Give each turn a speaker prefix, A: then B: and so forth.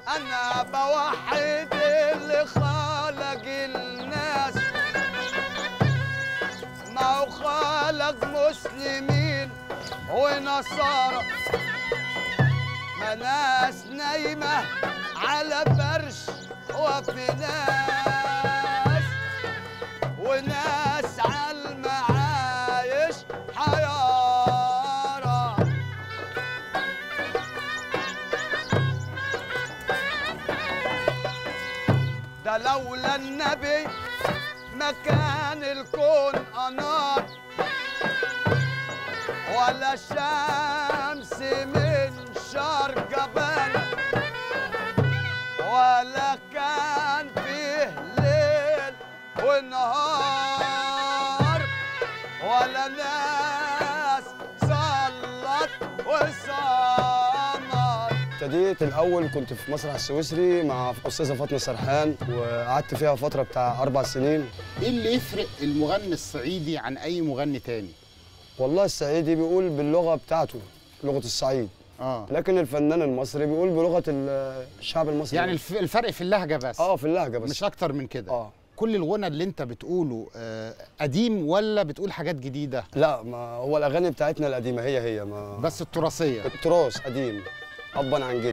A: انا بوحد اللي خلق الناس، ما هو خلق مسلمين ونصارى، ما ناس نايمه على فرش وفي ناس وناس على المعايش حيارى. ده لولا النبي ما كان الكون انار، ولا الشمس من شرق بنا، ولا كان فيه ليل ونهار، ولا ناس صلت وصامت. ابتديت الاول كنت في مسرح السويسري مع استاذه فاطمه سرحان، وقعدت فيها فتره بتاع 4 سنين.
B: ايه اللي يفرق المغني الصعيدي عن اي مغني تاني؟
A: والله الصعيدي بيقول باللغه بتاعته، لغه الصعيد، لكن الفنان المصري بيقول بلغه الشعب المصري.
B: يعني الفرق في اللهجه بس؟
A: في اللهجه بس،
B: مش اكتر من كده. كل الغنى اللي انت بتقوله قديم ولا بتقول حاجات جديده؟
A: لا، ما هو الاغاني بتاعتنا القديمه هي ما
B: بس التراثيه،
A: التراث قديم ابا عن جد.